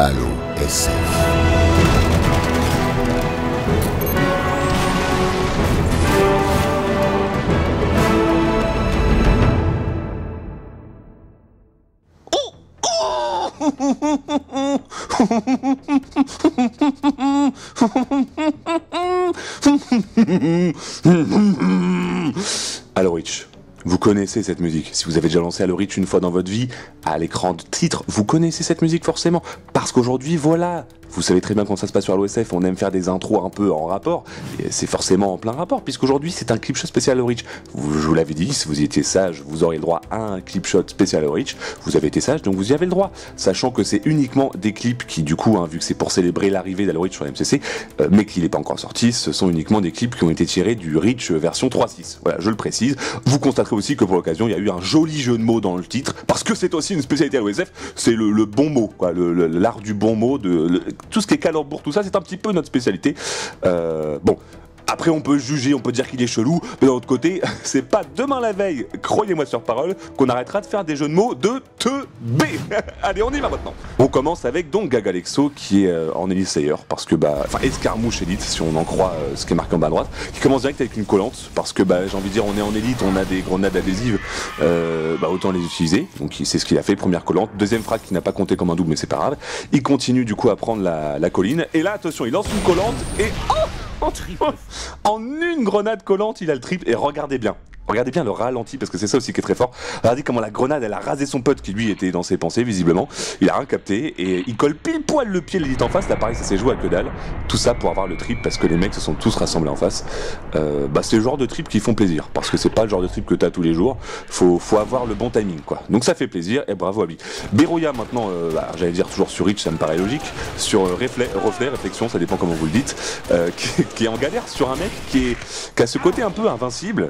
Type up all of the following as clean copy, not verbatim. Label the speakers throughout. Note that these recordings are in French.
Speaker 1: Allo SF.
Speaker 2: Halo Reach, vous connaissez cette musique. Si vous avez déjà lancé Halo Reach une fois dans votre vie, à l'écran de titre, vous connaissez cette musique forcément. Parce qu'aujourd'hui, voilà, vous savez très bien comment ça se passe sur Halo SF, on aime faire des intros un peu en rapport, et c'est forcément en plein rapport, puisqu'aujourd'hui c'est un clip shot spécial Halo Reach. Je vous l'avais dit, si vous y étiez sage, vous auriez le droit à un clip shot spécial Halo Reach. Vous avez été sage, donc vous y avez le droit. Sachant que c'est uniquement des clips qui, du coup, vu que c'est pour célébrer l'arrivée d'Halo Reach sur la MCC, mais qu'il n'est pas encore sorti, ce sont uniquement des clips qui ont été tirés du Reach version 3.6. Voilà, je le précise. Vous constaterez aussi que pour l'occasion, il y a eu un joli jeu de mots dans le titre, parce que c'est aussi une spécialité Halo SF, c'est le bon mot, quoi, l'art du bon mot, tout ce qui est calembour, tout ça, c'est un petit peu notre spécialité. Bon. Après on peut juger, on peut dire qu'il est chelou, mais d'un autre côté, c'est pas demain la veille, croyez-moi sur parole, qu'on arrêtera de faire des jeux de mots de B. Allez, on y va maintenant. On commence avec donc Gagalexo qui est en Elite Slayer, parce que Escarmouche Elite, si on en croit ce qui est marqué en bas à droite, qui commence direct avec une collante, parce que j'ai envie de dire, on est en Elite, on a des grenades adhésives, autant les utiliser, donc c'est ce qu'il a fait, première collante, deuxième frag qui n'a pas compté comme un double, mais c'est pas grave, il continue du coup à prendre la colline, et là attention, il lance une collante, et en une grenade collante, il a le triple, et regardez bien le ralenti, parce que c'est ça aussi qui est très fort. Regardez comment la grenade, elle a rasé son pote qui lui était dans ses pensées, visiblement. Il a rien capté, et il colle pile poil le pied de l'élite en face. Là, pareil, ça s'est joué à que dalle. Tout ça pour avoir le trip, parce que les mecs se sont tous rassemblés en face. C'est le genre de trip qui font plaisir, parce que c'est pas le genre de trip que t'as tous les jours. Faut avoir le bon timing, quoi. Donc ça fait plaisir, et bravo à lui. Beroya, maintenant, j'allais dire toujours sur Reach, ça me paraît logique. Sur réflexion, ça dépend comment vous le dites. Qui est en galère sur un mec qui a ce côté un peu invincible.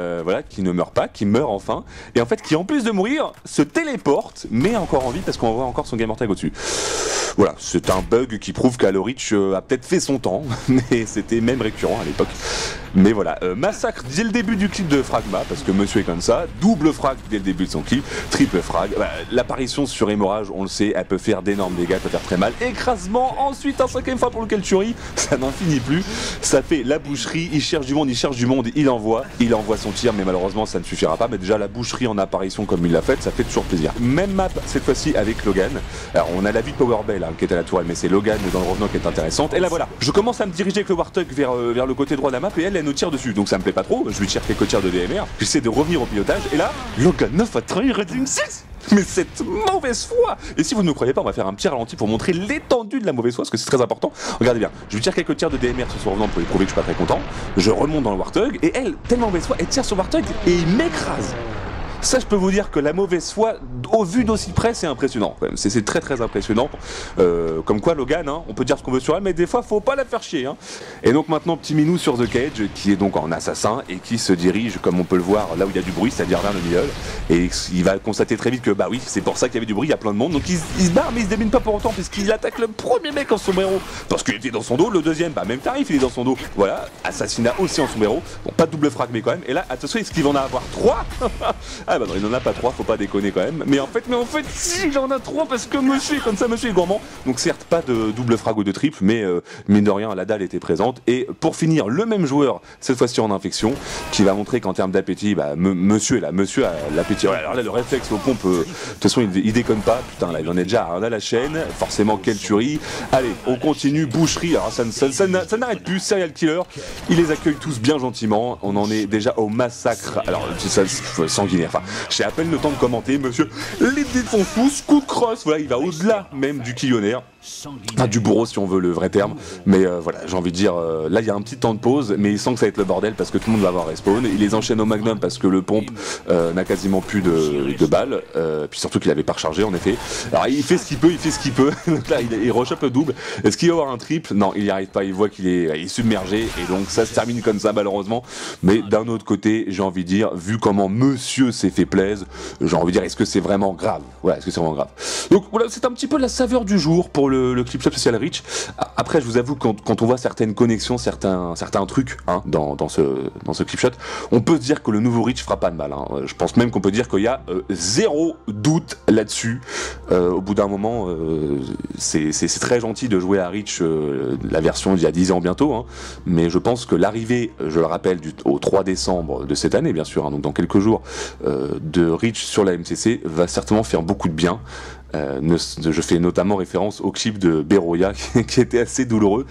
Speaker 2: Qui ne meurt pas, qui meurt enfin, et en fait qui en plus de mourir se téléporte, mais encore en vie parce qu'on voit encore son gamer tag au-dessus. Voilà, c'est un bug qui prouve qu'Halo Reach a peut-être fait son temps, mais c'était même récurrent à l'époque. Mais voilà, massacre dès le début du clip de Fragma, parce que monsieur est comme ça, double frag dès le début de son clip, triple frag, l'apparition sur Hémorrhage, on le sait, elle peut faire d'énormes dégâts, elle peut faire très mal, écrasement, ensuite un cinquième fois pour lequel tuerie, ça n'en finit plus, ça fait la boucherie, il cherche du monde, il envoie son tir, mais malheureusement ça ne suffira pas, mais déjà la boucherie en apparition comme il l'a fait, ça fait toujours plaisir. Même map cette fois-ci avec Logan, alors on a la vie de Power Bell qui est à la tourelle, mais c'est Logan dans le revenant qui est intéressante, et là voilà, je commence à me diriger avec le Warthog vers le côté droit de la map, et elle nous tire dessus, donc ça me plaît pas trop, je lui tire quelques tirs de DMR, j'essaie de revenir au pilotage, et là, Logan 9 à 3, il reste une 6. Mais cette mauvaise foi! Et si vous ne me croyez pas, on va faire un petit ralenti pour montrer l'étendue de la mauvaise foi, parce que c'est très important. Regardez bien, je lui tire quelques tirs de DMR sur son revenant pour lui prouver que je suis pas très content, je remonte dans le Warthog, et elle, tellement mauvaise foi, elle tire sur le Warthog, et il m'écrase! Ça, je peux vous dire que la mauvaise foi, au vu d'aussi près, c'est impressionnant. C'est très très impressionnant. Comme quoi, Logan, on peut dire ce qu'on veut sur elle, mais des fois, faut pas la faire chier. Et donc maintenant, petit minou sur The Cage, qui est donc en assassin et qui se dirige, comme on peut le voir, là où il y a du bruit, c'est-à-dire vers le milieu. Et il va constater très vite que, oui, c'est pour ça qu'il y avait du bruit, il y a plein de monde. Donc il se barre, mais il se démine pas pour autant, puisqu'il attaque le premier mec en sombrero, parce qu'il était dans son dos. Le deuxième, même tarif, il est dans son dos. Voilà, assassinat aussi en sombrero. Bon, pas de double frag, mais quand même. Et là, attention, est-ce qu'il va en avoir 3? Ah non, il n'en a pas 3, faut pas déconner quand même. Mais en fait, si, il en a 3 parce que monsieur est comme ça, monsieur est gourmand. Donc certes, pas de double frag ou de triple, mais mine de rien, la dalle était présente. Et pour finir, le même joueur, cette fois-ci en infection, qui va montrer qu'en termes d'appétit, monsieur est là, monsieur a l'appétit. Ouais, alors là, le réflexe aux pompes, de toute façon, il déconne pas. Putain, là, il en est déjà à la chaîne. Forcément, quelle tuerie. Allez, on continue, boucherie. Alors ça n'arrête plus, serial killer. Il les accueille tous bien gentiment. On en est déjà au massacre. Alors, ça, sanguinaire. Enfin, j'ai à peine le temps de commenter, monsieur. Les dés de son pouce, coup de crosse, voilà, il va au-delà même du quillonnaire. Du bourreau si on veut le vrai terme, mais voilà, j'ai envie de dire, là il y a un petit temps de pause, mais il sent que ça va être le bordel parce que tout le monde va avoir respawn, il les enchaîne au magnum parce que le pompe n'a quasiment plus de balles, puis surtout qu'il avait pas rechargé en effet, alors il fait ce qu'il peut, donc là il rechoppe le double, est-ce qu'il va avoir un triple? Non, il n'y arrive pas, il voit qu'il est submergé, et donc ça se termine comme ça malheureusement, mais d'un autre côté, j'ai envie de dire, vu comment monsieur s'est fait plaisir, j'ai envie de dire, est-ce que c'est vraiment grave? Voilà, est-ce que c'est vraiment grave? Donc voilà, c'est un petit peu la saveur du jour pour le clip shot spécial Reach. Après, je vous avoue, quand on voit certaines connexions, certains trucs hein, dans ce clip shot, on peut se dire que le nouveau Reach fera pas de mal. Hein. Je pense même qu'on peut dire qu'il y a zéro doute là-dessus. Au bout d'un moment, c'est très gentil de jouer à Reach, la version d'il y a 10 ans bientôt, hein, mais je pense que l'arrivée, je le rappelle, au 3 décembre de cette année, bien sûr, hein, donc dans quelques jours, de Reach sur la MCC va certainement faire beaucoup de bien. Je fais notamment référence au clip de Beroya qui était assez douloureux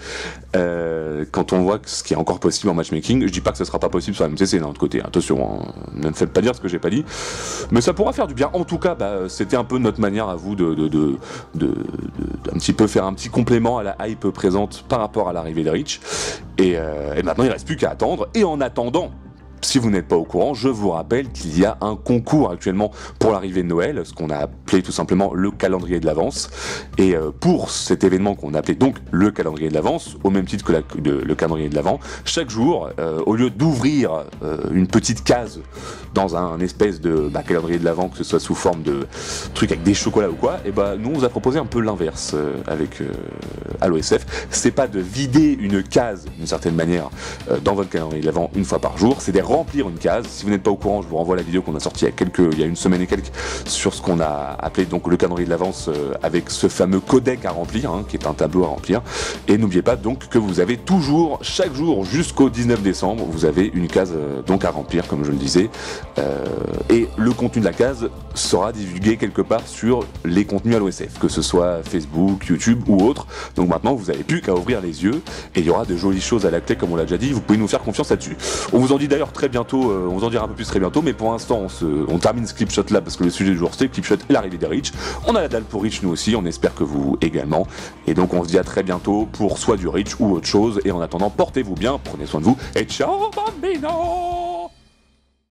Speaker 2: quand on voit ce qui est encore possible en matchmaking. Je dis pas que ce sera pas possible sur la MCC d'un autre côté, attention, hein, ne me faites pas dire ce que j'ai pas dit, mais ça pourra faire du bien. En tout cas, c'était un peu notre manière à vous de un petit peu faire un petit complément à la hype présente par rapport à l'arrivée de Reach, et maintenant il reste plus qu'à attendre. Et en attendant, si vous n'êtes pas au courant, je vous rappelle qu'il y a un concours actuellement pour l'arrivée de Noël, ce qu'on a appelé tout simplement le calendrier de l'avance. Et pour cet événement qu'on a appelé donc le calendrier de l'avance, au même titre que le calendrier de l'avant, chaque jour, au lieu d'ouvrir une petite case dans un espèce de calendrier de l'avant, que ce soit sous forme de truc avec des chocolats ou quoi, et nous on vous a proposé un peu l'inverse avec AlloSF. C'est pas de vider une case d'une certaine manière dans votre calendrier de l'avant une fois par jour, c'est de remplir une case. Si vous n'êtes pas au courant, je vous renvoie à la vidéo qu'on a sortie il y a une semaine et quelques sur ce qu'on a appelé donc le calendrier de l'avance avec ce fameux codec à remplir, hein, qui est un tableau à remplir. Et n'oubliez pas donc que vous avez toujours, chaque jour jusqu'au 19 décembre, vous avez une case donc à remplir, comme je le disais. Et le contenu de la case sera divulgué quelque part sur les contenus AlloSF, que ce soit Facebook, YouTube ou autre. Donc maintenant, vous n'avez plus qu'à ouvrir les yeux et il y aura de jolies choses à la clé, comme on l'a déjà dit. Vous pouvez nous faire confiance là-dessus. On vous en dit d'ailleurs très bientôt, on vous en dira un peu plus très bientôt, mais pour l'instant on termine ce clip shot là parce que le sujet du jour c'est le clip shot et l'arrivée des Reach. On a la dalle pour Reach nous aussi, on espère que vous également, et donc on se dit à très bientôt pour soit du Reach ou autre chose, et en attendant portez-vous bien, prenez soin de vous et ciao bambino.